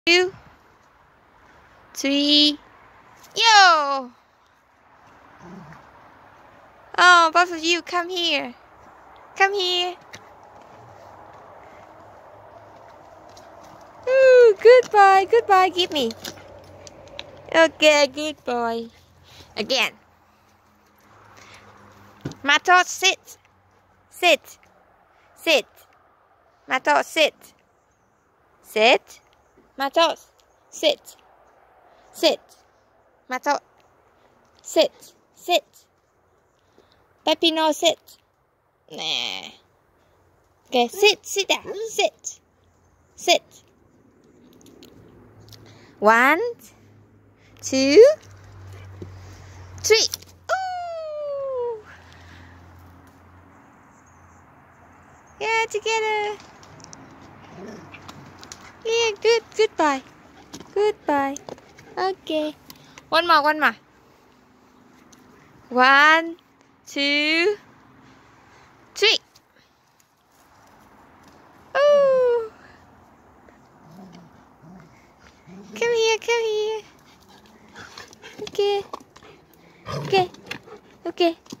2, 3, yo! Oh, both of you, come here. Come here. Ooh, good boy, good boy, give me. Okay, good boy. Again. Matos, sit. Sit. Sit. Matos, sit. Sit. Matos, sit. Sit. Matos, sit. Sit. Pepino, sit. Nah. Okay, sit down. Sit. Sit. 1, 2, 3. Ooh. Yeah, together. Yeah, good. Goodbye. Goodbye. Okay. One more. 1, 2, 3. Ooh. Come here. Okay.